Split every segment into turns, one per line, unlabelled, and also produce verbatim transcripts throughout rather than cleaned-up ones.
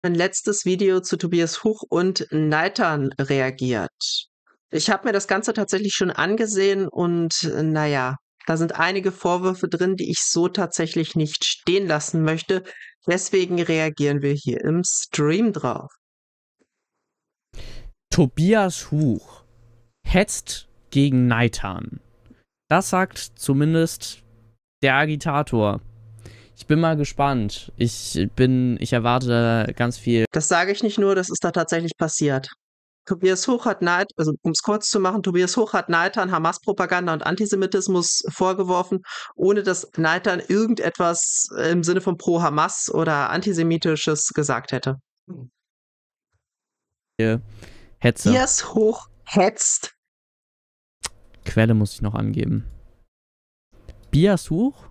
Mein letztes Video zu Tobias Huch und Neitan reagiert. Ich habe mir das Ganze tatsächlich schon angesehen und äh, naja, da sind einige Vorwürfe drin, die ich so tatsächlich nicht stehen lassen möchte. Deswegen reagieren wir hier im Stream drauf.
Tobias Huch hetzt gegen Neitan. Das sagt zumindest der Agitator. Ich bin mal gespannt. Ich bin, ich erwarte ganz viel.
Das sage ich nicht nur, das ist da tatsächlich passiert. Tobias Huch hat Neid, also um es kurz zu machen, Tobias Huch hat Neitan Hamas-Propaganda und Antisemitismus vorgeworfen, ohne dass Neitan irgendetwas im Sinne von pro-Hamas oder Antisemitisches gesagt hätte.
Hetze.
Tobias Huch hetzt.
Quelle muss ich noch angeben. Tobias Huch?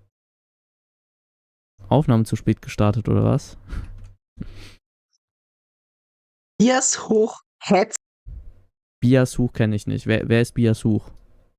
Aufnahme zu spät gestartet, oder was?
Tobias Huch hetzt.
Tobias Huch kenne ich nicht. Wer, wer ist Tobias Huch?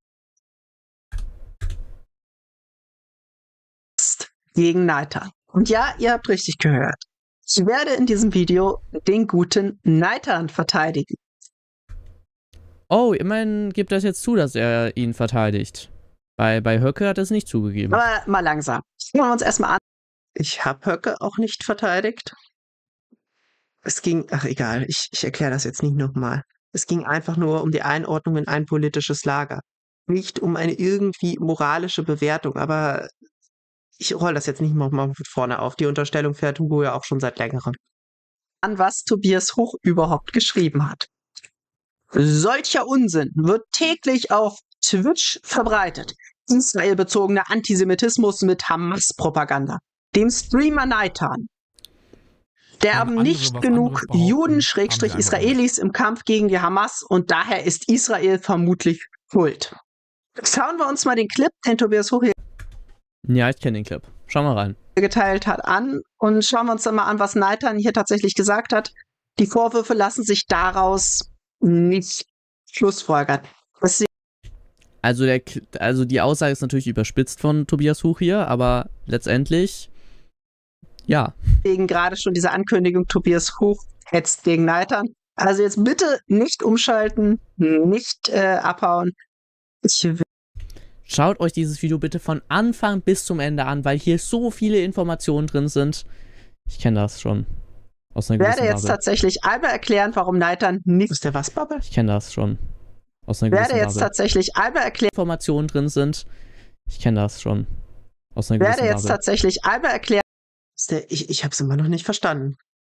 Gegen Neitan. Und ja, ihr habt richtig gehört. Ich werde in diesem Video den guten Neitan verteidigen.
Oh, immerhin gibt er es jetzt zu, dass er ihn verteidigt. Bei, bei Höcke hat er es nicht zugegeben.
Aber mal langsam. Schauen wir uns erstmal an. Ich habe Höcke auch nicht verteidigt. Es ging, ach egal, ich, ich erkläre das jetzt nicht nochmal. Es ging einfach nur um die Einordnung in ein politisches Lager. Nicht um eine irgendwie moralische Bewertung, aber ich roll das jetzt nicht mal von vorne auf. Die Unterstellung fährt Hugo ja auch schon seit längerem. An was Tobias Huch überhaupt geschrieben hat. Solcher Unsinn wird täglich auf Twitch verbreitet. Israel-bezogener Antisemitismus mit Hamas-Propaganda. Dem Streamer Neitan sterben
andere,
nicht genug Juden-Israelis im Kampf gegen die Hamas und daher ist Israel vermutlich schuld. Schauen wir uns mal den Clip, den Tobias Huch hier
Ja, ich kenne den Clip. Schau mal rein.
geteilt hat, an und schauen wir uns dann mal an, was Neitan hier tatsächlich gesagt hat. Die Vorwürfe lassen sich daraus nicht schlussfolgern. Das
Also, der, also die Aussage ist natürlich überspitzt von Tobias Huch hier, aber letztendlich, ja.
Deswegen gerade schon diese Ankündigung, Tobias Huch hetzt gegen Neitan. Also jetzt bitte nicht umschalten, nicht äh, abhauen. Ich will
Schaut euch dieses Video bitte von Anfang bis zum Ende an, weil hier so viele Informationen drin sind. Ich kenne das schon. Aus einer
werde
gewissen
jetzt
Bubble.
tatsächlich einmal erklären, warum Neitan nicht. Ist der was, Bubble?
Ich kenne das schon. Aus einer
werde
gewissen
jetzt
Bubble.
tatsächlich einmal erklären.
Informationen drin sind. Ich kenne das schon. Aus einer
werde
gewissen
jetzt
Bubble.
tatsächlich einmal erklären. Ist der, ich ich habe es immer noch nicht verstanden.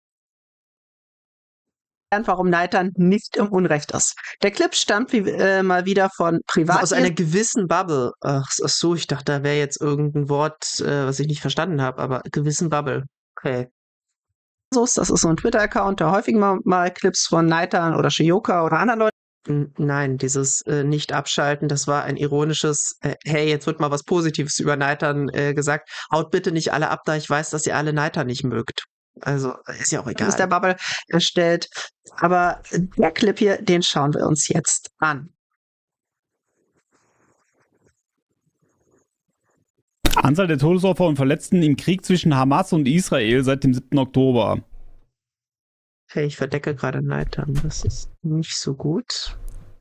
Warum Neitan nicht im Unrecht ist. Der Clip stammt wie, äh, mal wieder von privat. Aus einer gewissen Bubble. Ach, ach so, ich dachte, da wäre jetzt irgendein Wort, äh, was ich nicht verstanden habe, aber gewissen Bubble. Okay. So ist das ist so ein Twitter-Account, der häufig mal, mal Clips von Neitan oder Shioka oder anderen Leuten. Nein, dieses äh, Nicht-Abschalten, das war ein ironisches, äh, hey, jetzt wird mal was Positives über Neitan äh, gesagt. Haut bitte nicht alle ab, da ich weiß, dass ihr alle Neitan nicht mögt. Also, ist ja auch egal. Ist der Bubble erstellt. Aber der Clip hier, den schauen wir uns jetzt an.
Anzahl der Todesopfer und Verletzten im Krieg zwischen Hamas und Israel seit dem siebten Oktober.
Okay, ich verdecke gerade Neitan. Das ist nicht so gut.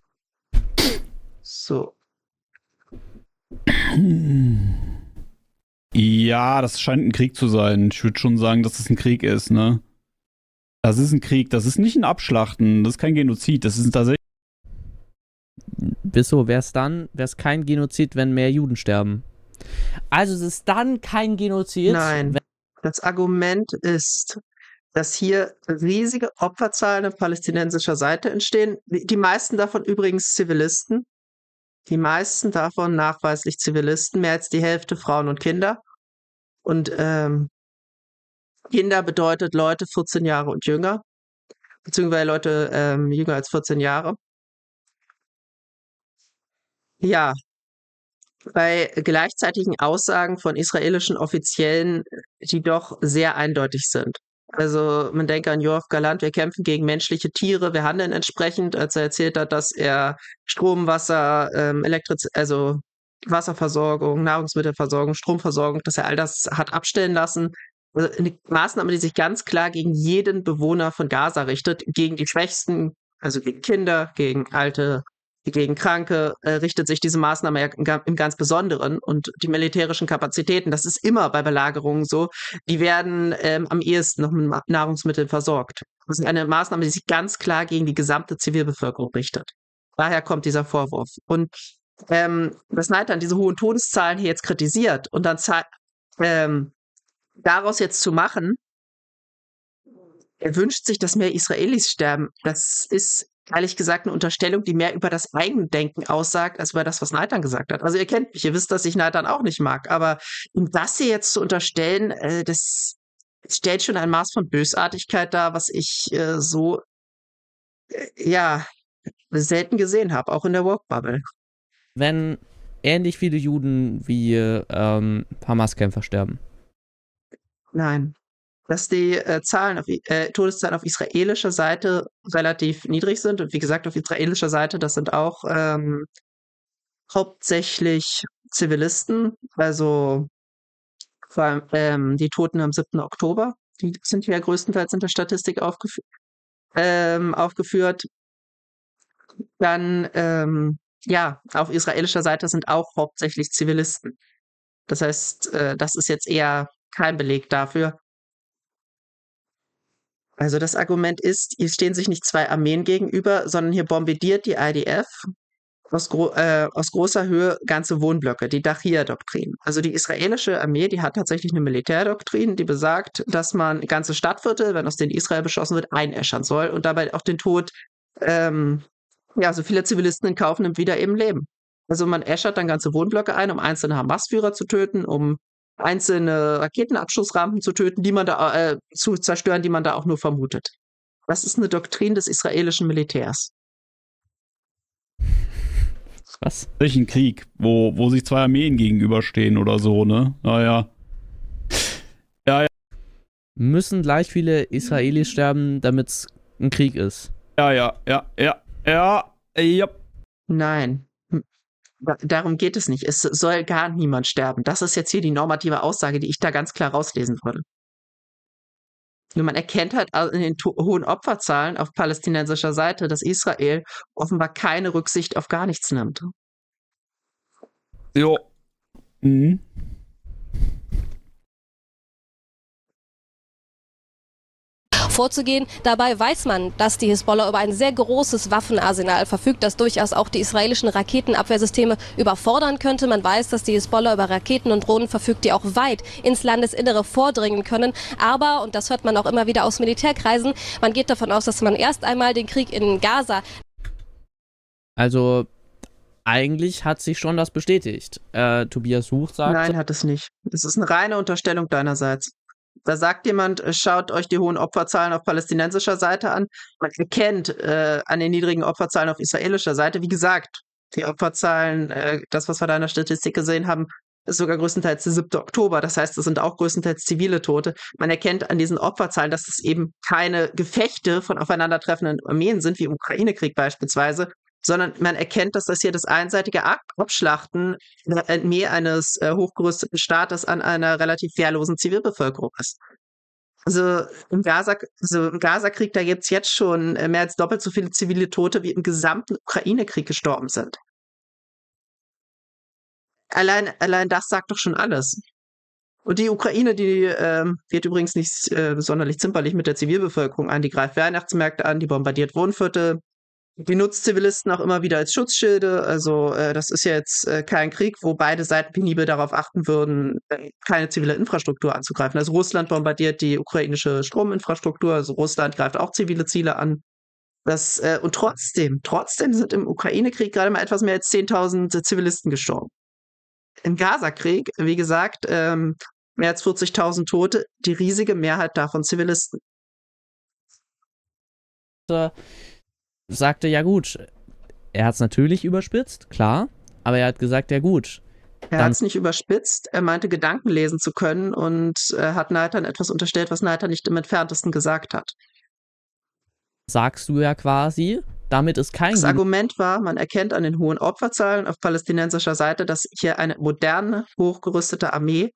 So.
Ja, das scheint ein Krieg zu sein. Ich würde schon sagen, dass es ein Krieg ist, ne? Das ist ein Krieg. Das ist nicht ein Abschlachten. Das ist kein Genozid. Das ist tatsächlich.
Wieso? Wäre es dann, wäre es kein Genozid, wenn mehr Juden sterben? Also es ist dann kein Genozid?
Nein. Das Argument ist, dass hier riesige Opferzahlen auf palästinensischer Seite entstehen. Die meisten davon übrigens Zivilisten. Die meisten davon nachweislich Zivilisten, mehr als die Hälfte Frauen und Kinder. Und ähm, Kinder bedeutet Leute vierzehn Jahre und jünger, beziehungsweise Leute ähm, jünger als vierzehn Jahre. Ja, bei gleichzeitigen Aussagen von israelischen Offiziellen, die doch sehr eindeutig sind. Also man denke an Yoav Galant, wir kämpfen gegen menschliche Tiere, wir handeln entsprechend, als er erzählt hat, dass er Strom, Wasser, ähm, Elektrizität, also Wasserversorgung, Nahrungsmittelversorgung, Stromversorgung, dass er all das hat abstellen lassen, Also eine Maßnahme, die sich ganz klar gegen jeden Bewohner von Gaza richtet, gegen die Schwächsten, also gegen Kinder, gegen Alte, gegen Kranke, äh, richtet sich diese Maßnahme ja im, ga- im ganz Besonderen. Und die militärischen Kapazitäten, das ist immer bei Belagerungen so, die werden ähm, am ehesten noch mit Ma- Nahrungsmitteln versorgt. Das ist eine Maßnahme, die sich ganz klar gegen die gesamte Zivilbevölkerung richtet. Daher kommt dieser Vorwurf. Und ähm, dass Neidhan diese hohen Todeszahlen hier jetzt kritisiert und dann zei- ähm, daraus jetzt zu machen, er wünscht sich, dass mehr Israelis sterben. Das ist ehrlich gesagt eine Unterstellung, die mehr über das Eigendenken aussagt, als über das, was Neidhan gesagt hat. Also ihr kennt mich, ihr wisst, dass ich Neidhan auch nicht mag, aber um das hier jetzt zu unterstellen, äh, das stellt schon ein Maß von Bösartigkeit dar, was ich äh, so, äh, ja, selten gesehen habe, auch in der Woke-Bubble.
Wenn ähnlich viele Juden wie ähm, Hamas-Kämpfer sterben.
Nein. Dass die äh, Zahlen auf, I- äh, Todeszahlen auf israelischer Seite relativ niedrig sind. Und wie gesagt, auf israelischer Seite, das sind auch ähm, hauptsächlich Zivilisten. Also vor allem ähm, die Toten am siebten Oktober, die sind ja größtenteils in der Statistik aufgefü ähm, aufgeführt. Dann, ähm, ja, auf israelischer Seite sind auch hauptsächlich Zivilisten. Das heißt, äh, das ist jetzt eher kein Beleg dafür. Also das Argument ist, hier stehen sich nicht zwei Armeen gegenüber, sondern hier bombardiert die I D F aus, gro äh, aus großer Höhe ganze Wohnblöcke, die Dachia-Doktrin. Also die israelische Armee, die hat tatsächlich eine Militärdoktrin, die besagt, dass man ganze Stadtviertel, wenn aus denen Israel beschossen wird, einäschern soll und dabei auch den Tod ähm, ja, so viele Zivilisten in Kauf nimmt, wie da eben leben. Also man äschert dann ganze Wohnblöcke ein, um einzelne Hamas-Führer zu töten, um einzelne Raketenabschussrampen zu töten, die man da äh, zu zerstören, die man da auch nur vermutet. Das ist eine Doktrin des israelischen Militärs.
Was?
Ein Krieg, wo, wo sich zwei Armeen gegenüberstehen oder so, ne? Naja. Ja, ja,
Müssen gleich viele Israelis sterben, damit es ein Krieg ist.
ja, ja, ja, ja, ja, ja.
Nein. Hm. Da- Darum geht es nicht. Es soll gar niemand sterben. Das ist jetzt hier die normative Aussage, die ich da ganz klar rauslesen würde. Nur man erkennt halt in den to- hohen Opferzahlen auf palästinensischer Seite, dass Israel offenbar keine Rücksicht auf gar nichts nimmt.
Jo. Mhm.
vorzugehen. Dabei weiß man, dass die Hisbollah über ein sehr großes Waffenarsenal verfügt, das durchaus auch die israelischen Raketenabwehrsysteme überfordern könnte. Man weiß, dass die Hisbollah über Raketen und Drohnen verfügt, die auch weit ins Landesinnere vordringen können. Aber, und das hört man auch immer wieder aus Militärkreisen, man geht davon aus, dass man erst einmal den Krieg in Gaza...
Also, eigentlich hat sich schon das bestätigt. Äh, Tobias Huch sagt...
Nein, hat es nicht. Es ist eine reine Unterstellung deinerseits. Da sagt jemand, äh, schaut euch die hohen Opferzahlen auf palästinensischer Seite an. Man erkennt äh, an den niedrigen Opferzahlen auf israelischer Seite, wie gesagt, die Opferzahlen, äh, das, was wir da in der Statistik gesehen haben, ist sogar größtenteils der siebte Oktober. Das heißt, es sind auch größtenteils zivile Tote. Man erkennt an diesen Opferzahlen, dass es eben keine Gefechte von aufeinandertreffenden Armeen sind, wie im Ukraine-Krieg beispielsweise, sondern man erkennt, dass das hier das einseitige Ab Abschlachten der Armee eines äh, hochgerüsteten Staates an einer relativ wehrlosen Zivilbevölkerung ist. Also im Gaza, also im Gaza-Krieg, da gibt es jetzt schon äh, mehr als doppelt so viele zivile Tote, wie im gesamten Ukraine-Krieg gestorben sind. Allein, allein das sagt doch schon alles. Und die Ukraine, die ähm, wird übrigens nicht äh, sonderlich zimperlich mit der Zivilbevölkerung an. Die greift Weihnachtsmärkte an, die bombardiert Wohnviertel, die nutzt Zivilisten auch immer wieder als Schutzschilde. Also äh, das ist ja jetzt äh, kein Krieg, wo beide Seiten penibel darauf achten würden, äh, keine zivile Infrastruktur anzugreifen. Also Russland bombardiert die ukrainische Strominfrastruktur, also Russland greift auch zivile Ziele an. Das, äh, und trotzdem, trotzdem sind im Ukraine-Krieg gerade mal etwas mehr als zehntausend Zivilisten gestorben. Im Gaza-Krieg, wie gesagt, ähm, mehr als vierzigtausend Tote, die riesige Mehrheit davon Zivilisten.
Sagte, ja gut, er hat es natürlich überspitzt, klar, aber er hat gesagt, ja gut.
Er hat es nicht überspitzt, er meinte, Gedanken lesen zu können und äh, hat Neidhan etwas unterstellt, was Neidhan nicht im Entferntesten gesagt hat.
Sagst du ja quasi, damit ist kein...
Das Argument war, man erkennt an den hohen Opferzahlen auf palästinensischer Seite, dass hier eine moderne, hochgerüstete Armee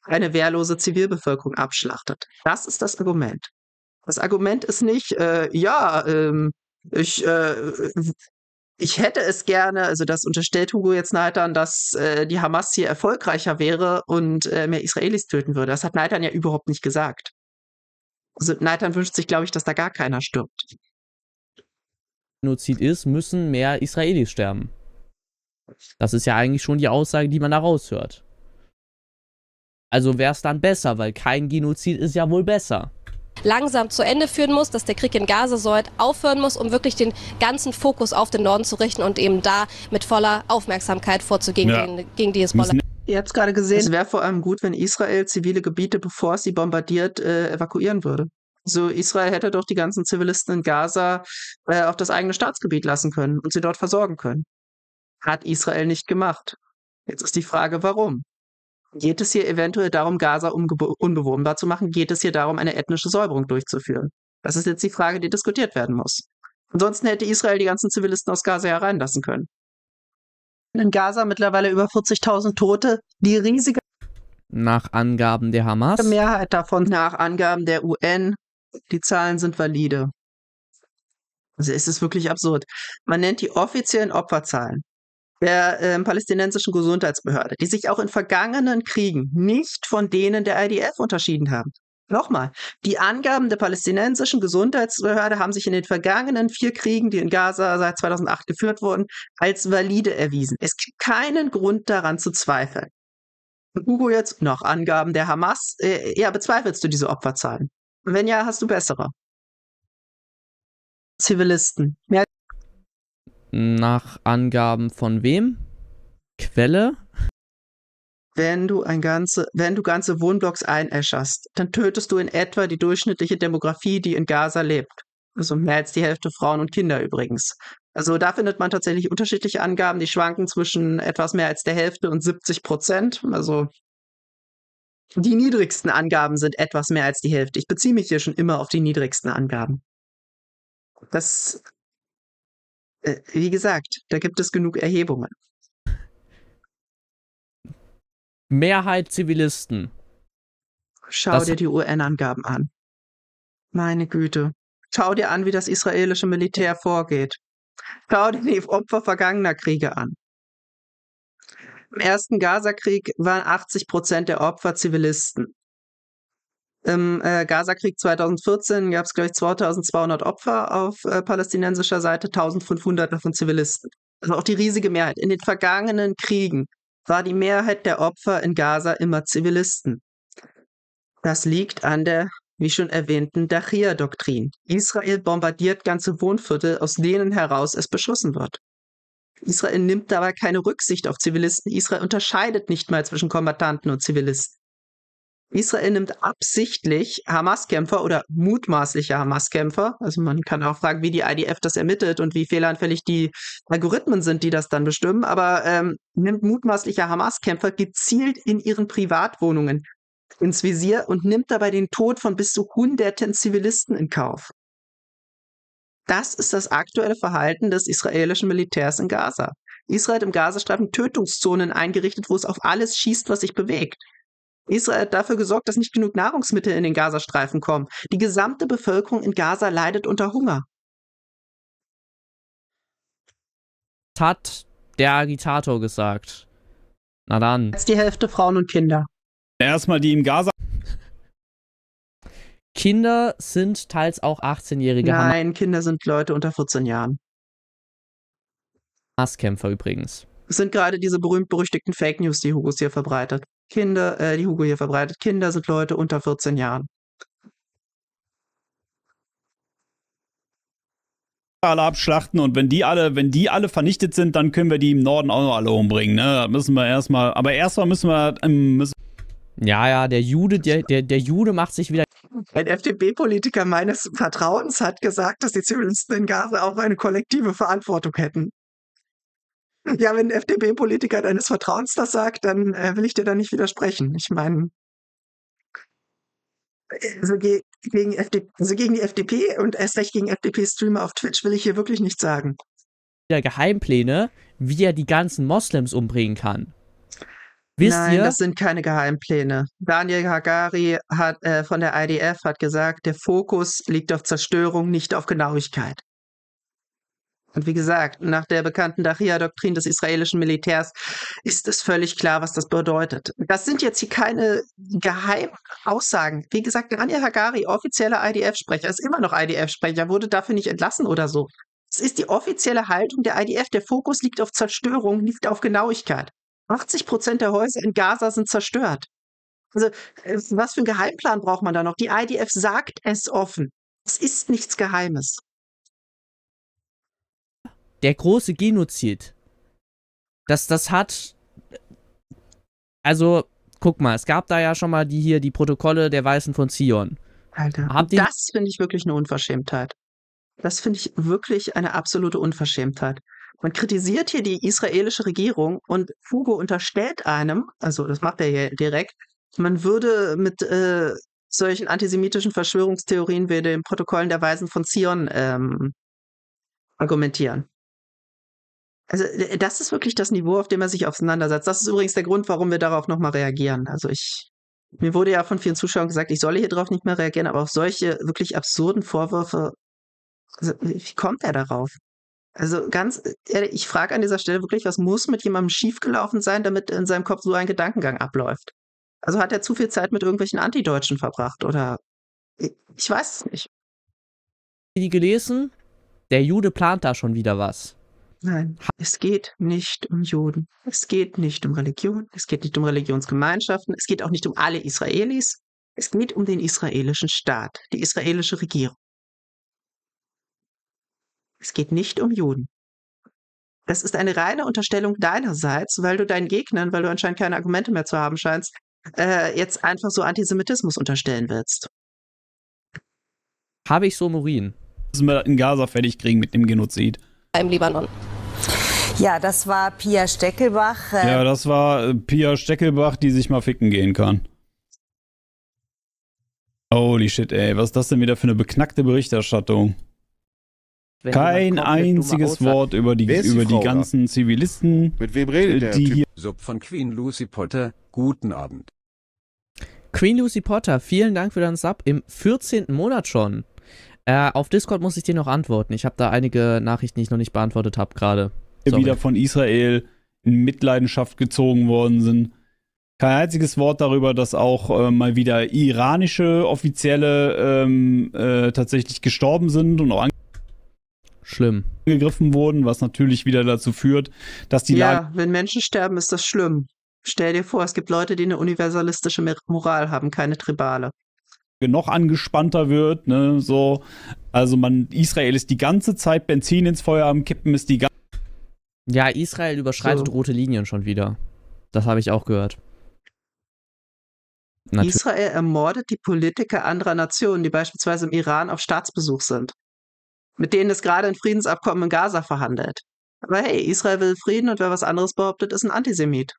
eine wehrlose Zivilbevölkerung abschlachtet. Das ist das Argument. Das Argument ist nicht, äh, ja, ähm, ich, äh, ich hätte es gerne, also das unterstellt Hugo jetzt Neitan, dass äh, die Hamas hier erfolgreicher wäre und äh, mehr Israelis töten würde. Das hat Neitan ja überhaupt nicht gesagt. Also Neitan wünscht sich, glaube ich, dass da gar keiner stirbt.
Genozid ist, müssen mehr Israelis sterben. Das ist ja eigentlich schon die Aussage, die man da raushört. Also wäre es dann besser, weil kein Genozid ist ja wohl besser.
Langsam zu Ende führen muss, dass der Krieg in Gaza so weit aufhören muss, um wirklich den ganzen Fokus auf den Norden zu richten und eben da mit voller Aufmerksamkeit vorzugehen
Ja.
gegen, gegen die Hisbollah.
Ihr habt es gerade gesehen, es wäre vor allem gut, wenn Israel zivile Gebiete, bevor es sie bombardiert, äh, evakuieren würde. Also Israel hätte doch die ganzen Zivilisten in Gaza äh, auf das eigene Staatsgebiet lassen können und sie dort versorgen können. Hat Israel nicht gemacht. Jetzt ist die Frage, warum? Geht es hier eventuell darum, Gaza unbewohnbar zu machen? Geht es hier darum, eine ethnische Säuberung durchzuführen? Das ist jetzt die Frage, die diskutiert werden muss. Ansonsten hätte Israel die ganzen Zivilisten aus Gaza hereinlassen können. In Gaza mittlerweile über vierzigtausend Tote, die riesige
Nach Angaben der Hamas.
Mehrheit davon nach Angaben der U N. Die Zahlen sind valide. Also es ist wirklich absurd. Man nennt die offiziellen Opferzahlen der äh, palästinensischen Gesundheitsbehörde, die sich auch in vergangenen Kriegen nicht von denen der I D F unterschieden haben. Nochmal, die Angaben der palästinensischen Gesundheitsbehörde haben sich in den vergangenen vier Kriegen, die in Gaza seit zweitausendacht geführt wurden, als valide erwiesen. Es gibt keinen Grund daran zu zweifeln. Und Hugo jetzt noch Angaben der Hamas. Äh, ja, bezweifelst du diese Opferzahlen? Und wenn ja, hast du bessere. Zivilisten. Mehr
Nach Angaben von wem? Quelle?
Wenn du ein ganze, wenn du ganze Wohnblocks einäscherst, dann tötest du in etwa die durchschnittliche Demografie, die in Gaza lebt. Also mehr als die Hälfte Frauen und Kinder übrigens. Also da findet man tatsächlich unterschiedliche Angaben, die schwanken zwischen etwas mehr als der Hälfte und siebzig Prozent. Also die niedrigsten Angaben sind etwas mehr als die Hälfte. Ich beziehe mich hier schon immer auf die niedrigsten Angaben. Das, äh, wie gesagt, da gibt es genug Erhebungen.
Mehrheit Zivilisten.
Schau
Das-
dir die U N-Angaben an. Meine Güte. Schau dir an, wie das israelische Militär vorgeht. Schau dir die Opfer vergangener Kriege an. Im ersten Gaza-Krieg waren achtzig Prozent der Opfer Zivilisten. Im äh, Gaza-Krieg zweitausendvierzehn gab es, glaube ich, zweitausendzweihundert Opfer auf äh, palästinensischer Seite, eintausendfünfhundert davon Zivilisten. Also auch die riesige Mehrheit. In den vergangenen Kriegen war die Mehrheit der Opfer in Gaza immer Zivilisten. Das liegt an der, wie schon erwähnten, Dachia-Doktrin. Israel bombardiert ganze Wohnviertel, aus denen heraus es beschossen wird. Israel nimmt dabei keine Rücksicht auf Zivilisten. Israel unterscheidet nicht mal zwischen Kombattanten und Zivilisten. Israel nimmt absichtlich Hamas-Kämpfer oder mutmaßliche Hamas-Kämpfer, also man kann auch fragen, wie die I D F das ermittelt und wie fehleranfällig die Algorithmen sind, die das dann bestimmen, aber ähm, nimmt mutmaßliche Hamas-Kämpfer gezielt in ihren Privatwohnungen ins Visier und nimmt dabei den Tod von bis zu hunderten Zivilisten in Kauf. Das ist das aktuelle Verhalten des israelischen Militärs in Gaza. Israel hat im Gazastreifen Tötungszonen eingerichtet, wo es auf alles schießt, was sich bewegt. Israel hat dafür gesorgt, dass nicht genug Nahrungsmittel in den Gazastreifen kommen. Die gesamte Bevölkerung in Gaza leidet unter Hunger.
Das hat der Agitator gesagt. Na dann.
Jetzt die Hälfte Frauen und Kinder.
Erstmal die im Gaza.
Kinder sind teils auch achtzehnjährige
Nein, Kinder sind Leute unter vierzehn Jahren.
Hamas-Kämpfer übrigens.
Es sind gerade diese berühmt-berüchtigten Fake News, die Hugo hier verbreitet. Kinder, äh, die Hugo hier verbreitet. Kinder sind Leute unter vierzehn Jahren.
Alle abschlachten und wenn die alle, wenn die alle vernichtet sind, dann können wir die im Norden auch noch alle umbringen, ne? Da müssen wir erstmal, aber erstmal müssen wir, ähm, müssen
Ja, ja, der Jude, der, der, der Jude macht sich wieder.
Ein F D P-Politiker meines Vertrauens hat gesagt, dass die Zivilisten in Gaza auch eine kollektive Verantwortung hätten. Ja, wenn ein F D P-Politiker deines Vertrauens das sagt, dann äh, will ich dir da nicht widersprechen. Ich meine, also ge gegen, F D also gegen die F D P und erst recht gegen F D P-Streamer auf Twitch will ich hier wirklich nichts sagen.
Geheimpläne, wie er die ganzen Moslems umbringen kann. Wisst
Nein,
ihr,
das sind keine Geheimpläne. Daniel Hagari hat, äh, von der I D F hat gesagt, der Fokus liegt auf Zerstörung, nicht auf Genauigkeit. Und wie gesagt, nach der bekannten Dachia-Doktrin des israelischen Militärs ist es völlig klar, was das bedeutet. Das sind jetzt hier keine geheimen Aussagen. Wie gesagt, Daniel Hagari, offizieller I D F-Sprecher, ist immer noch I D F-Sprecher, wurde dafür nicht entlassen oder so. Es ist die offizielle Haltung der I D F. Der Fokus liegt auf Zerstörung, nicht auf Genauigkeit. achtzig Prozent der Häuser in Gaza sind zerstört. Also, äh, was für einen Geheimplan braucht man da noch? Die I D F sagt es offen. Es ist nichts Geheimes.
der große Genozid, das, das hat, also, guck mal, es gab da ja schon mal die hier, die Protokolle der Weißen von Zion.
Alter,
Habt ihr-
das finde ich wirklich eine Unverschämtheit. Das finde ich wirklich eine absolute Unverschämtheit. Man kritisiert hier die israelische Regierung und Hugo unterstellt einem, also das macht er hier direkt, man würde mit äh, solchen antisemitischen Verschwörungstheorien wie den Protokollen der Weisen von Zion ähm, argumentieren. Also äh, das ist wirklich das Niveau, auf dem er sich auseinandersetzt. Das ist übrigens der Grund, warum wir darauf nochmal reagieren. Also ich, mir wurde ja von vielen Zuschauern gesagt, ich solle hier drauf nicht mehr reagieren, aber auf solche wirklich absurden Vorwürfe, also wie kommt er darauf? Also ganz ehrlich, ich frage an dieser Stelle wirklich, was muss mit jemandem schiefgelaufen sein, damit in seinem Kopf so ein Gedankengang abläuft? Also hat er zu viel Zeit mit irgendwelchen Antideutschen verbracht oder ich, ich weiß es nicht.
Die gelesen? Der Jude plant da schon wieder was.
Nein, es geht nicht um Juden. Es geht nicht um Religion. Es geht nicht um Religionsgemeinschaften. Es geht auch nicht um alle Israelis. Es geht um den israelischen Staat, die israelische Regierung. Es geht nicht um Juden. Das ist eine reine Unterstellung deinerseits, weil du deinen Gegnern, weil du anscheinend keine Argumente mehr zu haben scheinst, äh, jetzt einfach so Antisemitismus unterstellen willst.
Habe ich so Murin.
Müssen wir in Gaza fertig kriegen mit dem Genozid.
im Libanon.
Ja, das war Pia Steckelbach. Äh,
Ja, das war äh, Pia Steckelbach, die sich mal ficken gehen kann. Holy shit, ey. Was ist das denn wieder für eine beknackte Berichterstattung?
Wenn
Kein
jemand komplett dumme
einziges
Aussagen-
Wort über die,
Wer ist die
über die
Frau da?
ganzen Zivilisten,
Mit wem redet der
die
Typ?
hier
Sub von Queen Lucy Potter, guten Abend.
Queen Lucy Potter, vielen Dank für deinen Sub im vierzehnten Monat schon. Äh, auf Discord muss ich dir noch antworten. Ich habe da einige Nachrichten, die ich noch nicht beantwortet habe gerade. Sorry.
wieder von Israel in Mitleidenschaft gezogen worden sind. Kein einziges Wort darüber, dass auch äh, mal wieder iranische Offizielle ähm, äh, tatsächlich gestorben sind und auch
Schlimm.
angegriffen wurden, was natürlich wieder dazu führt, dass die Lage
Ja, wenn Menschen sterben, ist das schlimm. Stell dir vor, es gibt Leute, die eine universalistische Mer- Moral haben, keine tribale.
noch angespannter wird. Ne? So, also man, Israel ist die ganze Zeit Benzin ins Feuer am Kippen, ist die ganze
Ja, Israel überschreitet
So.
rote Linien schon wieder. Das habe ich auch gehört. Natürlich.
Israel ermordet die Politiker anderer Nationen, die beispielsweise im Iran auf Staatsbesuch sind, mit denen es gerade ein Friedensabkommen in Gaza verhandelt. Aber hey, Israel will Frieden und wer was anderes behauptet, ist ein Antisemit.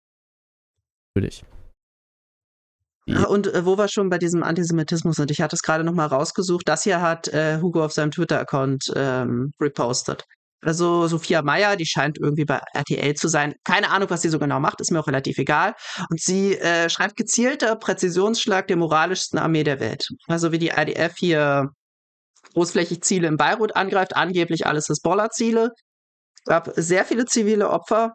Ja.
Ah, Und äh, wo wir schon bei diesem Antisemitismus sind, ich hatte es gerade nochmal rausgesucht, das hier hat äh, Hugo auf seinem Twitter-Account ähm, repostet. Also Sophia Meyer, die scheint irgendwie bei R T L zu sein. Keine Ahnung, was sie so genau macht, ist mir auch relativ egal. Und sie äh, schreibt gezielter Präzisionsschlag der moralischsten Armee der Welt. Also wie die I D F hier großflächig Ziele in Beirut angreift, angeblich alles Hisbollah-Ziele. Es gab sehr viele zivile Opfer.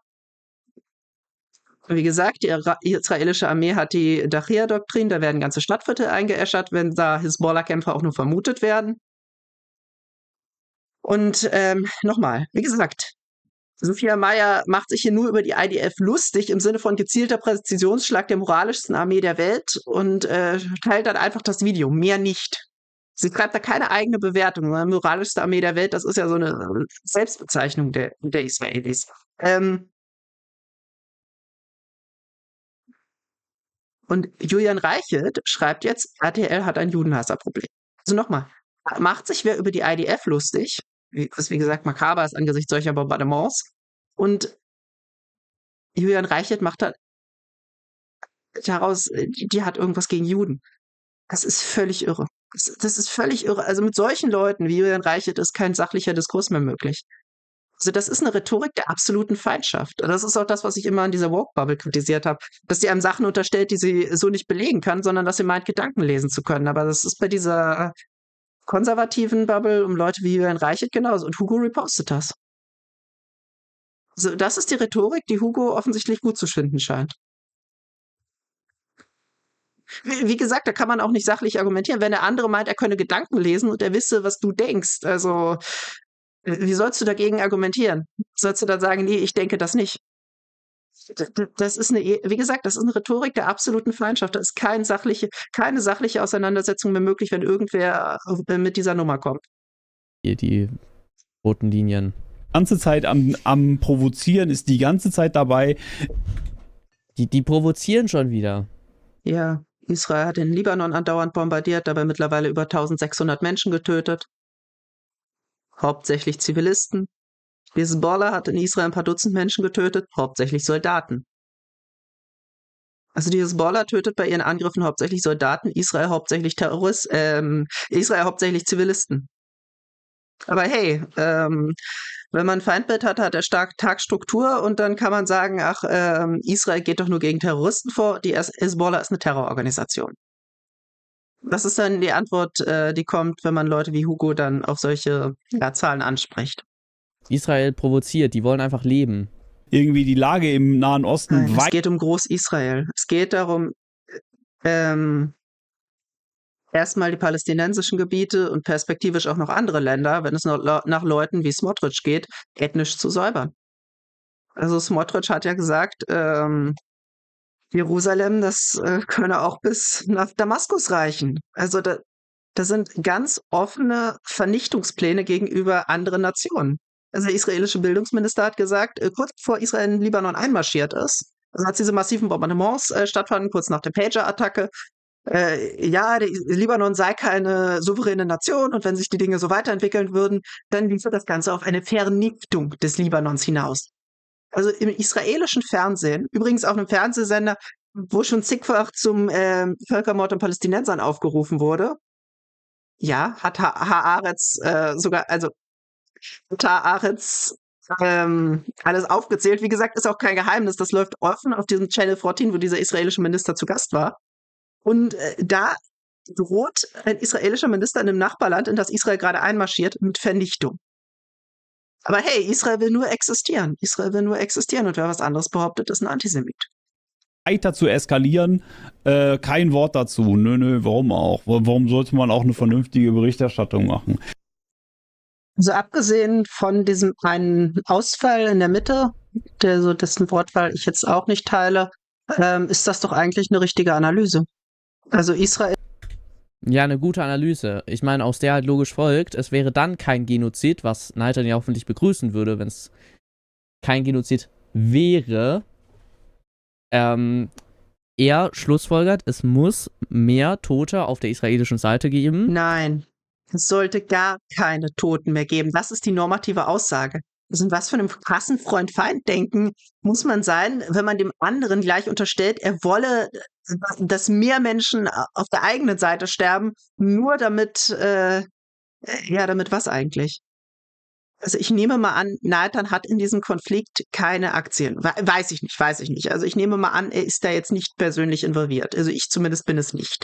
Wie gesagt, die ira- israelische Armee hat die Dachia-Doktrin, da werden ganze Stadtviertel eingeäschert, wenn da Hisbollah-Kämpfer auch nur vermutet werden. Und ähm, nochmal, wie gesagt, Sophia Meyer macht sich hier nur über die I D F lustig im Sinne von gezielter Präzisionsschlag der moralischsten Armee der Welt und äh, teilt dann einfach das Video, mehr nicht. Sie schreibt da keine eigene Bewertung, sondern moralischste Armee der Welt, das ist ja so eine Selbstbezeichnung der, der Israelis. Ähm, Und Julian Reichelt schreibt jetzt, R T L hat ein Judenhasserproblem. Also nochmal, macht sich wer über die I D F lustig, wie- was wie gesagt makaber ist angesichts solcher Bombardements, und Julian Reichelt macht da daraus, äh, die, die hat irgendwas gegen Juden. Das ist völlig irre. Das, das ist völlig irre. Also mit solchen Leuten wie Julian Reichelt ist kein sachlicher Diskurs mehr möglich. Also das ist eine Rhetorik der absoluten Feindschaft. Das ist auch das, was ich immer an dieser Woke-Bubble kritisiert habe, dass die einem Sachen unterstellt, die sie so nicht belegen kann, sondern dass sie meint, Gedanken lesen zu können. Aber das ist bei dieser konservativen Bubble um Leute wie Julian Reichelt genauso. Und Hugo repostet das. Also das ist die Rhetorik, die Hugo offensichtlich gut zu finden scheint. Wie, wie gesagt, da kann man auch nicht sachlich argumentieren. Wenn der andere meint, er könne Gedanken lesen und er wisse, was du denkst. Also wie sollst du dagegen argumentieren? Sollst du dann sagen, nee, ich denke das nicht? Das ist eine, wie gesagt, das ist eine Rhetorik der absoluten Feindschaft. Da ist kein sachliche, keine sachliche Auseinandersetzung mehr möglich, wenn irgendwer mit dieser Nummer kommt.
Hier die roten Linien.
Die ganze Zeit am, am Provozieren, ist die ganze Zeit dabei.
Die, die provozieren schon wieder.
Ja, Israel hat den Libanon andauernd bombardiert, dabei mittlerweile über eintausendsechshundert Menschen getötet. Hauptsächlich Zivilisten. Die Hezbollah hat in Israel ein paar Dutzend Menschen getötet, hauptsächlich Soldaten. Also die Hezbollah tötet bei ihren Angriffen hauptsächlich Soldaten, Israel hauptsächlich Terroristen, ähm, Israel hauptsächlich Zivilisten. Aber hey, ähm, wenn man ein Feindbild hat, hat er stark Tagstruktur und dann kann man sagen, ach, ähm, Israel geht doch nur gegen Terroristen vor, die Hezbollah ist eine Terrororganisation. Das ist dann die Antwort, äh, die kommt, wenn man Leute wie Hugo dann auf solche ja, Zahlen anspricht.
Israel provoziert, die wollen einfach leben.
Irgendwie die Lage im Nahen Osten
Nein, es geht um Groß-Israel. Es geht darum, ähm, erstmal die palästinensischen Gebiete und perspektivisch auch noch andere Länder, wenn es noch nach Leuten wie Smotrich geht, ethnisch zu säubern. Also Smotrich hat ja gesagt, ähm, Jerusalem, das äh, könne auch bis nach Damaskus reichen. Also da, da sind ganz offene Vernichtungspläne gegenüber anderen Nationen. Also der israelische Bildungsminister hat gesagt, äh, kurz bevor Israel in Libanon einmarschiert ist, also als diese massiven Bombardements äh, stattfanden, kurz nach der Pager-Attacke, äh, ja, der Libanon sei keine souveräne Nation und wenn sich die Dinge so weiterentwickeln würden, dann liefe das Ganze auf eine Vernichtung des Libanons hinaus. Also im israelischen Fernsehen, übrigens auch einem Fernsehsender, wo schon zigfach zum äh, Völkermord an Palästinensern aufgerufen wurde, ja, hat Ha- Haaretz äh, sogar, also Haaretz ähm, alles aufgezählt. Wie gesagt, ist auch kein Geheimnis, das läuft offen auf diesem Channel vierzehn, wo dieser israelische Minister zu Gast war. Und äh, da droht ein israelischer Minister in einem Nachbarland, in das Israel gerade einmarschiert, mit Vernichtung. Aber hey, Israel will nur existieren. Israel will nur existieren und wer was anderes behauptet, ist ein Antisemit.
weiter zu eskalieren, äh, kein Wort dazu. Nö, nö, warum auch? Warum sollte man auch eine vernünftige Berichterstattung machen?
Also abgesehen von diesem einen Ausfall in der Mitte, der so dessen Wortwahl ich jetzt auch nicht teile, ähm, ist das doch eigentlich eine richtige Analyse. Also Israel.
Ja, eine gute Analyse. Ich meine, aus der halt logisch folgt, es wäre dann kein Genozid, was Neithan ja hoffentlich begrüßen würde, wenn es kein Genozid wäre. Ähm, er schlussfolgert, es muss mehr Tote auf der israelischen Seite geben.
Nein, es sollte gar keine Toten mehr geben. Das ist die normative Aussage. Also in was für einem krassen Freund-Feind-Denken muss man sein, wenn man dem anderen gleich unterstellt, er wolle, dass mehr Menschen auf der eigenen Seite sterben, nur damit, äh, ja, damit was eigentlich? Also ich nehme mal an, Neithan hat in diesem Konflikt keine Aktien. Weiß ich nicht, weiß ich nicht. Also ich nehme mal an, er ist da jetzt nicht persönlich involviert. Also ich zumindest bin es nicht.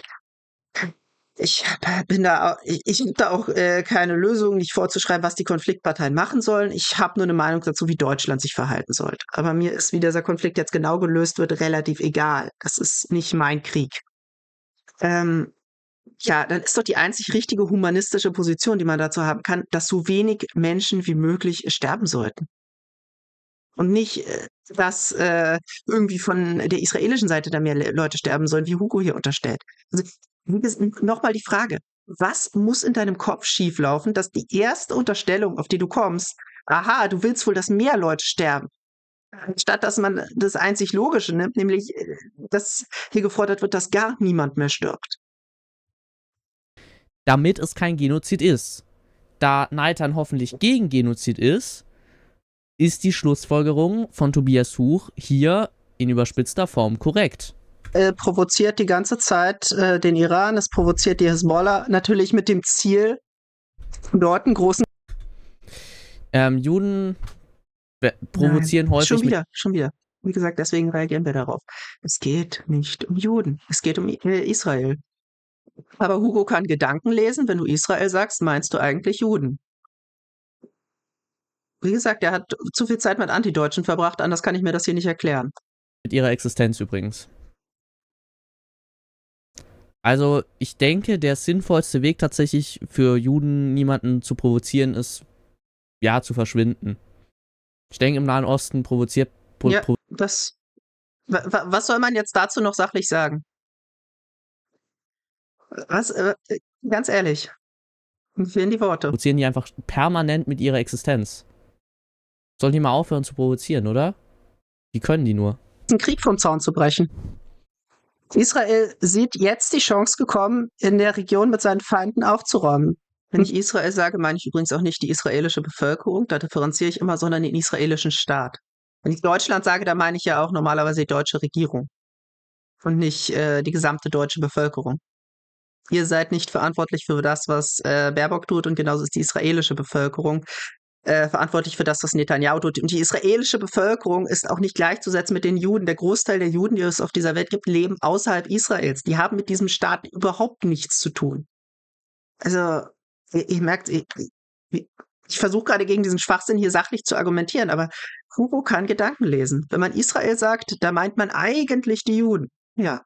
Ich bin da auch, ich, ich habe da auch äh, keine Lösung, nicht vorzuschreiben, was die Konfliktparteien machen sollen. Ich habe nur eine Meinung dazu, wie Deutschland sich verhalten sollte. Aber mir ist, wie dieser Konflikt jetzt genau gelöst wird, relativ egal. Das ist nicht mein Krieg. Ähm, ja, dann ist doch die einzig richtige humanistische Position, die man dazu haben kann, dass so wenig Menschen wie möglich sterben sollten. Und nicht, dass äh, irgendwie von der israelischen Seite da mehr Leute sterben sollen, wie Hugo hier unterstellt. Also, nochmal die Frage, was muss in deinem Kopf schieflaufen, dass die erste Unterstellung, auf die du kommst, aha, du willst wohl, dass mehr Leute sterben, statt dass man das einzig Logische nimmt, nämlich, dass hier gefordert wird, dass gar niemand mehr stirbt.
Damit es kein Genozid ist. Da Neithan hoffentlich gegen Genozid ist, ist die Schlussfolgerung von Tobias Huch hier in überspitzter Form korrekt.
Äh, provoziert die ganze Zeit äh, den Iran, es provoziert die Hezbollah, natürlich mit dem Ziel, dort einen großen...
Ähm, Juden provozieren
Nein,
häufig
schon
mit
wieder, schon wieder. Wie gesagt, deswegen reagieren wir darauf. Es geht nicht um Juden, es geht um I- äh, Israel. Aber Hugo kann Gedanken lesen. Wenn du Israel sagst, meinst du eigentlich Juden. Wie gesagt, er hat zu viel Zeit mit Antideutschen verbracht, anders kann ich mir das hier nicht erklären.
mit ihrer Existenz übrigens. Also, ich denke, der sinnvollste Weg tatsächlich für Juden, niemanden zu provozieren, ist, ja, zu verschwinden. Ich denke, im Nahen Osten provoziert. Pro,
Ja,
pro,
das. wa- wa- Was soll man jetzt dazu noch sachlich sagen? Was, äh, ganz ehrlich, mir fehlen die Worte.
provozieren die einfach permanent mit ihrer Existenz. Sollen die mal aufhören zu provozieren, oder? Wie können die nur?
Einen Krieg vom Zaun zu brechen. Israel sieht jetzt die Chance gekommen, in der Region mit seinen Feinden aufzuräumen. Wenn ich Israel sage, meine ich übrigens auch nicht die israelische Bevölkerung, da differenziere ich immer, sondern den israelischen Staat. Wenn ich Deutschland sage, da meine ich ja auch normalerweise die deutsche Regierung und nicht äh, die gesamte deutsche Bevölkerung. Ihr seid nicht verantwortlich für das, was äh, Baerbock tut, und genauso ist die israelische Bevölkerung äh, verantwortlich für das, was Netanyahu tut. Und die israelische Bevölkerung ist auch nicht gleichzusetzen mit den Juden. Der Großteil der Juden, die es auf dieser Welt gibt, leben außerhalb Israels. Die haben mit diesem Staat überhaupt nichts zu tun. Also, ihr, ihr merkt, ich, ich, ich versuche gerade gegen diesen Schwachsinn hier sachlich zu argumentieren, aber Hugo kann Gedanken lesen. Wenn man Israel sagt, da meint man eigentlich die Juden. Ja.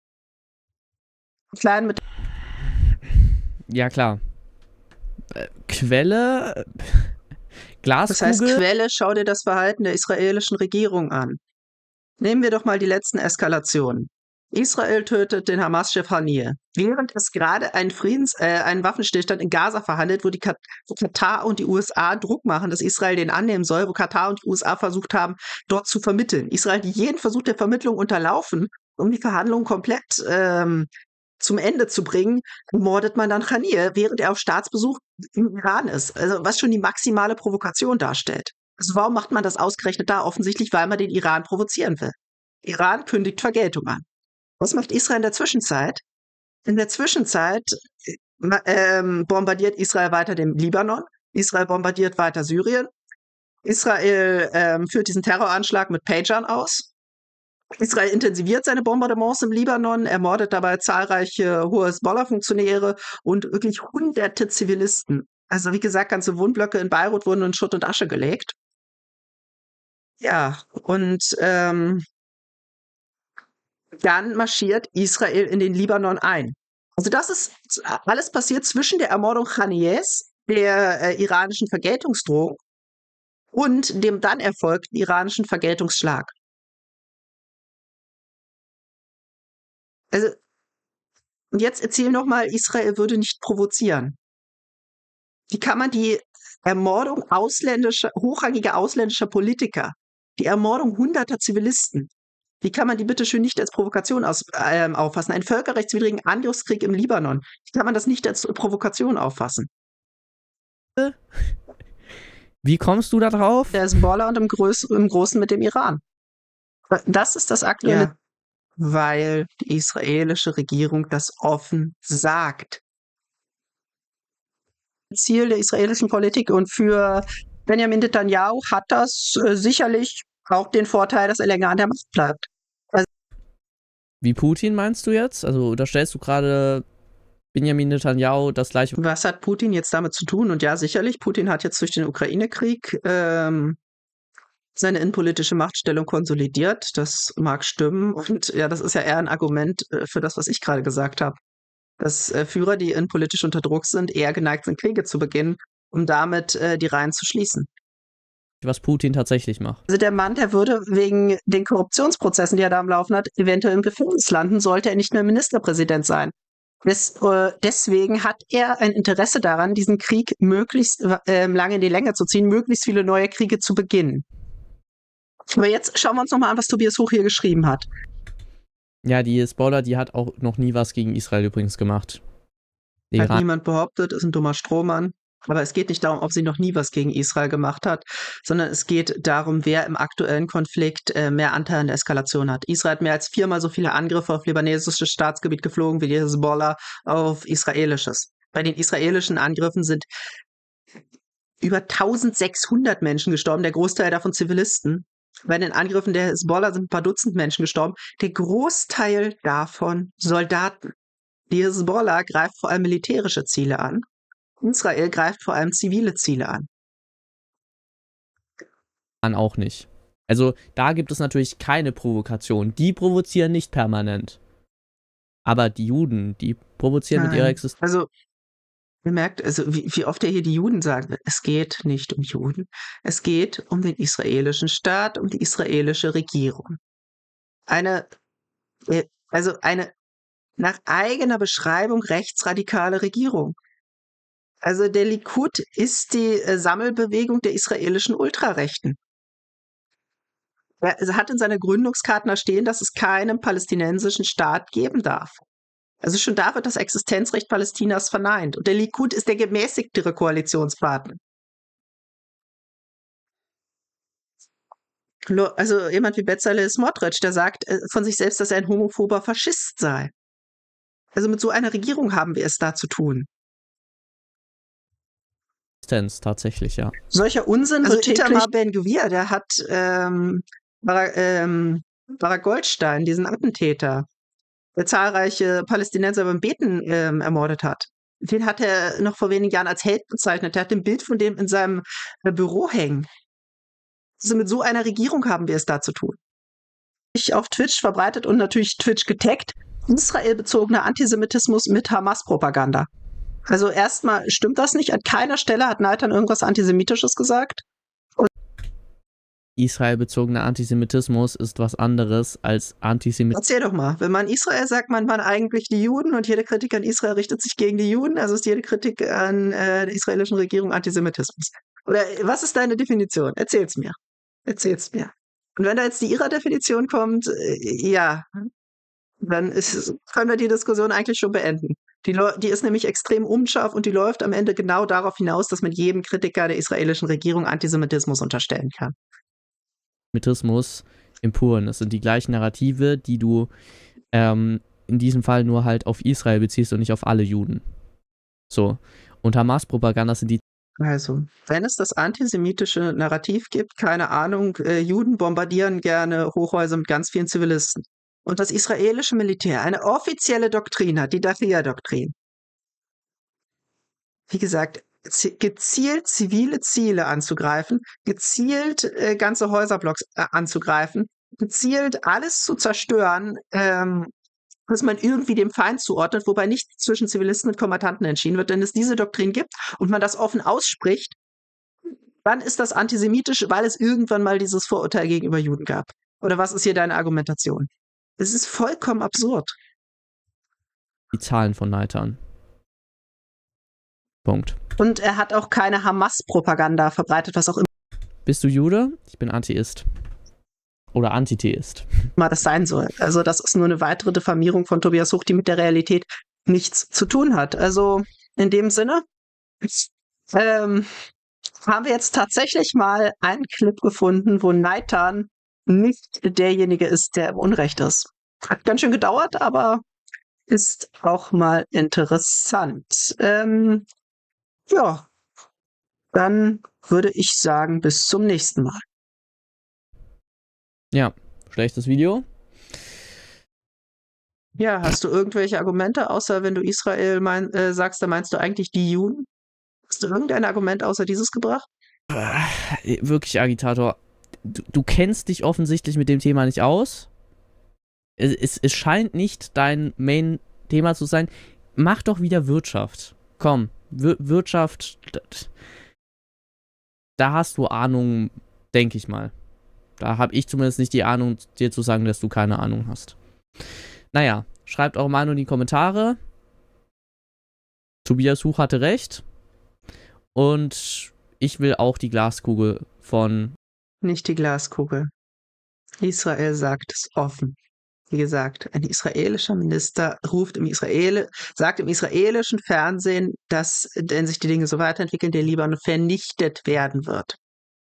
Klein mit
Ja, klar. Äh, Quelle. äh,
Das heißt,
Glaskugel.
Quelle, schau dir das Verhalten der israelischen Regierung an. Nehmen wir doch mal die letzten Eskalationen. Israel tötet den Hamas-Chef Haniyeh, während es gerade einen Friedens, äh, einen Waffenstillstand in Gaza verhandelt, wo die Kat wo Katar und die U S A Druck machen, dass Israel den annehmen soll, wo Katar und die U S A versucht haben, dort zu vermitteln. Israel hat jeden Versuch der Vermittlung unterlaufen, um die Verhandlungen komplett ähm, zum Ende zu bringen, mordet man dann Haniyeh, während er auf Staatsbesuch im Iran ist. Also was schon die maximale Provokation darstellt. Also warum macht man das ausgerechnet da? Offensichtlich, weil man den Iran provozieren will. Iran kündigt Vergeltung an. Was macht Israel in der Zwischenzeit? In der Zwischenzeit äh, ähm, bombardiert Israel weiter den Libanon. Israel bombardiert weiter Syrien. Israel ähm, führt diesen Terroranschlag mit Pagern aus. Israel intensiviert seine Bombardements im Libanon, ermordet dabei zahlreiche hohe Hezbollah-Funktionäre und wirklich hunderte Zivilisten. Also wie gesagt, ganze Wohnblöcke in Beirut wurden in Schutt und Asche gelegt. Ja, und ähm, dann marschiert Israel in den Libanon ein. Also das ist alles passiert zwischen der Ermordung Haniyehs, der äh, iranischen Vergeltungsdrohung, und dem dann erfolgten iranischen Vergeltungsschlag. Also, und jetzt erzähl noch mal, Israel würde nicht provozieren. Wie kann man die Ermordung ausländischer, hochrangiger ausländischer Politiker, die Ermordung hunderter Zivilisten, wie kann man die bitte schön nicht als Provokation aus, ähm, auffassen? Einen völkerrechtswidrigen Angriffskrieg im Libanon, wie kann man das nicht als Provokation auffassen?
Wie kommst du da drauf?
Der Hezbollah und im, Groß, im Großen mit dem Iran. Das ist das aktuelle. Ja, weil die israelische Regierung das offen sagt. Ziel der israelischen Politik, und für Benjamin Netanyahu hat das äh, sicherlich auch den Vorteil, dass er länger an der Macht bleibt.
Wie Putin meinst du jetzt? Also unterstellst du gerade Benjamin Netanyahu das gleiche?
Was hat Putin jetzt damit zu tun? Und ja, sicherlich, Putin hat jetzt durch den Ukraine-Krieg ähm, seine innenpolitische Machtstellung konsolidiert. Das mag stimmen. Und ja, das ist ja eher ein Argument äh, für das, was ich gerade gesagt habe. Dass äh, Führer, die innenpolitisch unter Druck sind, eher geneigt sind, Kriege zu beginnen, um damit äh, die Reihen zu schließen.
Was Putin tatsächlich macht.
Also der Mann, der würde wegen den Korruptionsprozessen, die er da am Laufen hat, eventuell im Gefängnis landen, sollte er nicht mehr Ministerpräsident sein. Des, äh, deswegen hat er ein Interesse daran, diesen Krieg möglichst äh, lange in die Länge zu ziehen, möglichst viele neue Kriege zu beginnen. Aber jetzt schauen wir uns nochmal an, was Tobias Hoch hier geschrieben hat.
Ja, die Hezbollah, die hat auch noch nie was gegen Israel übrigens gemacht. Die
Hat
Iran-
niemand behauptet, ist ein dummer Strohmann. Aber es geht nicht darum, ob sie noch nie was gegen Israel gemacht hat, sondern es geht darum, wer im aktuellen Konflikt äh, mehr Anteil an der Eskalation hat. Israel hat mehr als viermal so viele Angriffe auf libanesisches Staatsgebiet geflogen wie die Hezbollah auf israelisches. Bei den israelischen Angriffen sind über eintausendsechshundert Menschen gestorben, der Großteil davon Zivilisten. Bei den Angriffen der Hisbollah sind ein paar Dutzend Menschen gestorben. Der Großteil davon Soldaten. Die Hisbollah greift vor allem militärische Ziele an. Israel greift vor allem zivile Ziele an.
An auch nicht. Also da gibt es natürlich keine Provokation. Die provozieren nicht permanent. Aber die Juden, die provozieren
Nein.
mit ihrer Existenz.
Also, ihr merkt, also wie, wie oft er hier die Juden sagt, es geht nicht um Juden. Es geht um den israelischen Staat, um die israelische Regierung. Eine, äh, also eine nach eigener Beschreibung rechtsradikale Regierung. Also der Likud ist die äh, Sammelbewegung der israelischen Ultrarechten. Er hat in seiner Gründungscharta stehen, dass es keinen palästinensischen Staat geben darf. Also schon da wird das Existenzrecht Palästinas verneint. Und der Likud ist der gemäßigtere Koalitionspartner. Lo- Also jemand wie Bezalel Smotrich, der sagt äh, von sich selbst, dass er ein homophober Faschist sei. Also mit so einer Regierung haben wir es da zu tun.
Tatsächlich, ja.
Solcher Unsinn
Also
wird täglich... Itamar Ben-Gvir, der hat ähm, Barak, ähm, Barak Goldstein, diesen Attentäter, der zahlreiche Palästinenser beim Beten ähm, ermordet hat. Den hat er noch vor wenigen Jahren als Held bezeichnet. Er hat ein Bild von dem in seinem äh, Büro hängen. Also mit so einer Regierung haben wir es da zu tun. Ich auf Twitch verbreitet und natürlich Twitch getaggt, israelbezogener Antisemitismus mit Hamas-Propaganda. Also erstmal stimmt das nicht. An keiner Stelle hat Neitan irgendwas Antisemitisches gesagt.
Israel-bezogener Antisemitismus ist was anderes als Antisemitismus.
Erzähl doch mal, wenn man Israel sagt, man man eigentlich die Juden und jede Kritik an Israel richtet sich gegen die Juden, also ist jede Kritik an äh, der israelischen Regierung Antisemitismus. Oder was ist deine Definition? Erzähl's mir. Erzähl's mir. Und wenn da jetzt die ihrer Definition kommt, äh, ja, dann ist, können wir die Diskussion eigentlich schon beenden. Die, die ist nämlich extrem unscharf und die läuft am Ende genau darauf hinaus, dass man jedem Kritiker der israelischen Regierung Antisemitismus unterstellen kann.
Antisemitismus im Puren. Das sind die gleichen Narrative, die du ähm, in diesem Fall nur halt auf Israel beziehst und nicht auf alle Juden. So. Und Hamas-Propaganda sind die.
Also, wenn es das antisemitische Narrativ gibt, keine Ahnung, äh, Juden bombardieren gerne Hochhäuser mit ganz vielen Zivilisten. Und das israelische Militär eine offizielle Doktrin hat, die Dafir-Doktrin. Wie gesagt, gezielt zivile Ziele anzugreifen, gezielt äh, ganze Häuserblocks äh, anzugreifen, gezielt alles zu zerstören, ähm, was man irgendwie dem Feind zuordnet, wobei nicht zwischen Zivilisten und Kombattanten entschieden wird, wenn es diese Doktrin gibt und man das offen ausspricht, dann ist das antisemitisch, weil es irgendwann mal dieses Vorurteil gegenüber Juden gab. Oder was ist hier deine Argumentation? Es ist vollkommen absurd.
Die Zahlen von Neitan. Punkt.
Und er hat auch keine Hamas-Propaganda verbreitet, was auch
Bist du Jude? Ich bin Antiist. Oder Antitheist.
immer das sein soll. Also das ist nur eine weitere Diffamierung von Tobias Huch, die mit der Realität nichts zu tun hat. Also in dem Sinne ähm, haben wir jetzt tatsächlich mal einen Clip gefunden, wo Neitan nicht derjenige ist, der im Unrecht ist. Hat ganz schön gedauert, aber ist auch mal interessant. Ähm, ja, dann würde ich sagen, bis zum nächsten Mal.
Ja, schlechtes Video.
Ja, hast du irgendwelche Argumente, außer wenn du Israel mein, äh, sagst, dann meinst du eigentlich die Juden? Hast du irgendein Argument außer dieses gebracht?
Äh, wirklich, Agitator. Du, du kennst dich offensichtlich mit dem Thema nicht aus. Es, es, es scheint nicht dein Main-Thema zu sein. Mach doch wieder Wirtschaft. Komm, Wir, Wirtschaft, da hast du Ahnung, denke ich mal. Da habe ich zumindest nicht die Ahnung, dir zu sagen, dass du keine Ahnung hast. Naja, schreibt eure Meinung in die Kommentare. Tobias Huch hatte recht. Und ich will auch die Glaskugel von...
Nicht die Glaskugel. Israel sagt es offen. Wie gesagt, ein israelischer Minister ruft im Israel, sagt im israelischen Fernsehen, dass, wenn sich die Dinge so weiterentwickeln, der Libanon vernichtet werden wird.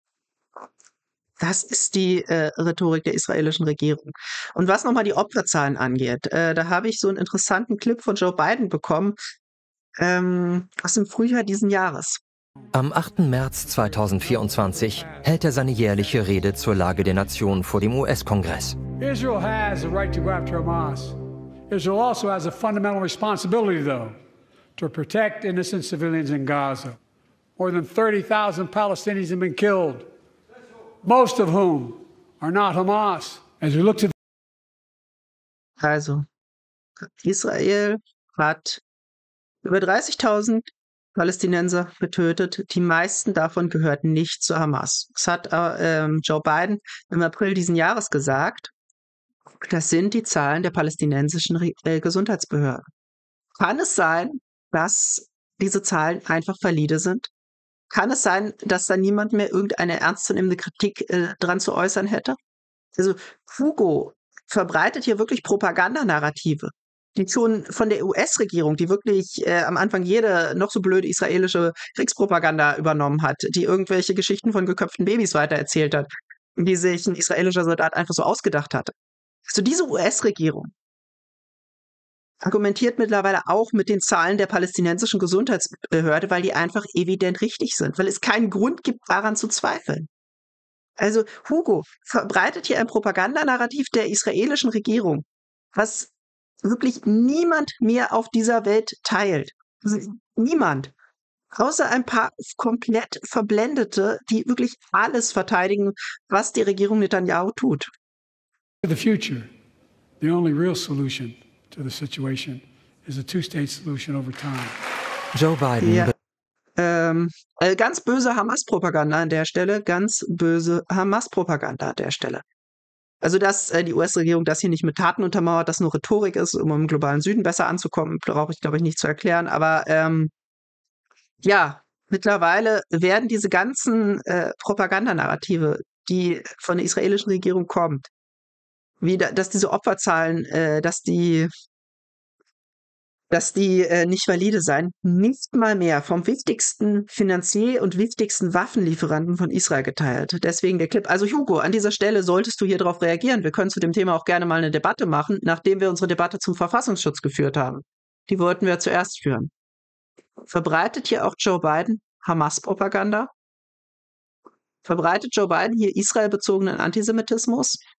Das ist die äh, Rhetorik der israelischen Regierung. Und was nochmal die Opferzahlen angeht, äh, da habe ich so einen interessanten Clip von Joe Biden bekommen, ähm, aus dem Frühjahr diesen Jahres.
Am achten März zweitausendvierundzwanzig hält er seine jährliche Rede zur Lage der Nation vor dem U S-Kongress.
Israel has a right to go after Hamas. Israel also has a fundamental responsibility, though, to protect innocent civilians in Gaza. More than thirty thousand Palestinians have been killed, most of whom are not Hamas. As we look to
Also, Israel hat über dreißigtausend Palästinenser getötet. Die meisten davon gehörten nicht zu Hamas. Das hat äh, ähm, Joe Biden im April diesen Jahres gesagt. Das sind die Zahlen der palästinensischen Re äh, Gesundheitsbehörden. Kann es sein, dass diese Zahlen einfach valide sind? Kann es sein, dass da niemand mehr irgendeine ernstzunehmende Kritik äh, dran zu äußern hätte? Also Hugo verbreitet hier wirklich Propagandanarrative, die schon von der U S-Regierung, die wirklich äh, am Anfang jede noch so blöde israelische Kriegspropaganda übernommen hat, die irgendwelche Geschichten von geköpften Babys weitererzählt hat, die sich ein israelischer Soldat einfach so ausgedacht hatte. Also diese U S-Regierung argumentiert mittlerweile auch mit den Zahlen der palästinensischen Gesundheitsbehörde, weil die einfach evident richtig sind, weil es keinen Grund gibt, daran zu zweifeln. Also Hugo verbreitet hier ein Propagandanarrativ der israelischen Regierung, was wirklich niemand mehr auf dieser Welt teilt. Niemand. Außer ein paar komplett Verblendete, die wirklich alles verteidigen, was die Regierung Netanyahu tut.
the future, the only real solution to the situation is a two-state solution over time.
Joe Biden.
Ja. Ähm, äh, ganz böse Hamas-Propaganda an der Stelle, ganz böse Hamas-Propaganda an der Stelle. Also, dass äh, die U S-Regierung das hier nicht mit Taten untermauert, das nur Rhetorik ist, um im globalen Süden besser anzukommen, brauche ich, glaube ich, nicht zu erklären. Aber ähm, ja, mittlerweile werden diese ganzen äh, Propagandanarrative, die von der israelischen Regierung kommt, wie da, dass diese Opferzahlen, äh, dass die dass die äh, nicht valide seien, nicht mal mehr vom wichtigsten Finanzier und wichtigsten Waffenlieferanten von Israel geteilt. Deswegen der Clip. Also Hugo, an dieser Stelle solltest du hier drauf reagieren. Wir können zu dem Thema auch gerne mal eine Debatte machen, nachdem wir unsere Debatte zum Verfassungsschutz geführt haben. Die wollten wir zuerst führen. Verbreitet hier auch Joe Biden Hamas-Propaganda? Verbreitet Joe Biden hier israelbezogenen Antisemitismus?